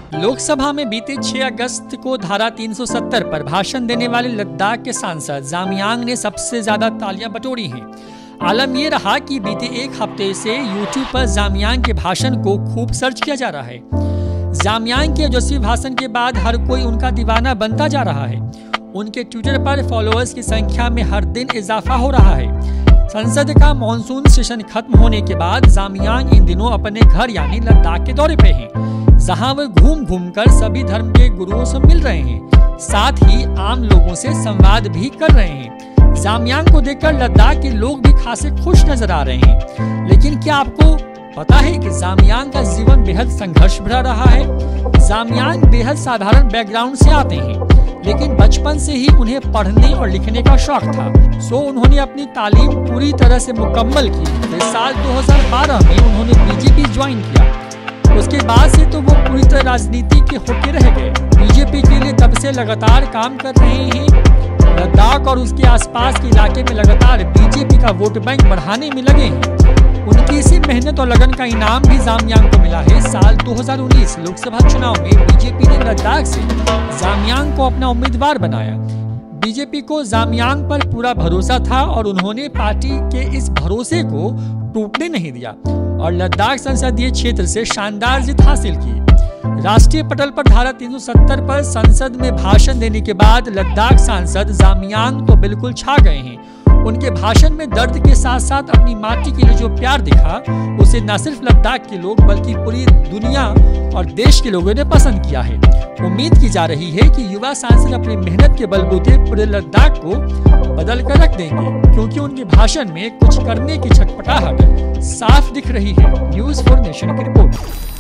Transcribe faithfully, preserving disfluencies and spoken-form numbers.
लोकसभा में बीते छह अगस्त को धारा तीन सौ सत्तर पर भाषण देने वाले लद्दाख के सांसद जामयांग ने सबसे ज्यादा तालियां बटोरी हैं। आलम ये रहा कि बीते एक हफ्ते से यूट्यूब पर जामयांग के भाषण को खूब सर्च किया जा रहा है। जामयांग के यशस्वी भाषण के बाद हर कोई उनका दीवाना बनता जा रहा है। उनके ट्विटर पर फॉलोअर्स की संख्या में हर दिन इजाफा हो रहा है। संसद का मॉनसून सेशन खत्म होने के बाद जामयांग इन दिनों अपने घर यानी लद्दाख के दौरे पे हैं, जहां वे घूम घूम कर सभी धर्म के गुरुओं से मिल रहे हैं, साथ ही आम लोगों से संवाद भी कर रहे हैं। जामयांग को देखकर लद्दाख के लोग भी खासे खुश नजर आ रहे हैं। लेकिन क्या आपको पता है कि जामयांग का जीवन बेहद संघर्ष भरा रहा है? जामयांग बेहद साधारण बैकग्राउंड से आते हैं, लेकिन बचपन से ही उन्हें पढ़ने और लिखने का शौक था। सो उन्होंने अपनी तालीम पूरी तरह से मुकम्मल की। फिर साल दो हज़ार बारह में उन्होंने बीजेपी ज्वाइन किया। उसके बाद से तो वो पूरी तरह राजनीति के होके रह गए। बीजेपी के लिए तब से लगातार काम कर रहे हैं। लद्दाख और उसके आसपास के इलाके में लगातार बीजेपी का वोट बैंक बढ़ाने में लगे हैं। उनकी इसी मेहनत और लगन का इनाम भी जामयांग को मिला है। साल दो हज़ार उन्नीस लोकसभा चुनाव में बीजेपी ने लद्दाख से जामयांग को अपना उम्मीदवार बनाया। बीजेपी को जामयांग पर पूरा भरोसा था और उन्होंने पार्टी के इस भरोसे को टूटने नहीं दिया और लद्दाख संसदीय क्षेत्र से शानदार जीत हासिल की। राष्ट्रीय पटल पर धारा तीन सौ सत्तर पर संसद में भाषण देने के बाद लद्दाख सांसद जामयांग तो बिल्कुल छा गए हैं। उनके भाषण में दर्द के साथ साथ अपनी माटी के लिए जो प्यार दिखा, उसे न सिर्फ लद्दाख के लोग बल्कि पूरी दुनिया और देश के लोगों ने पसंद किया है। उम्मीद की जा रही है कि युवा सांसद अपनी मेहनत के बलबूते पूरे लद्दाख को बदल कर रख देंगे, क्योंकि उनके भाषण में कुछ करने की छटपटाहट साफ दिख रही है। न्यूज़ फॉर नेशन की रिपोर्ट।